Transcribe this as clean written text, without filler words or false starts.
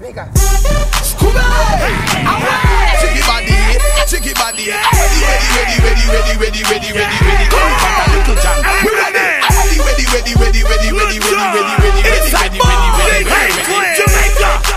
Vegas. Scooby! Chicky body, chicky body. Ready. Come back a little jam. We ready. Ready. Inside Jamaica.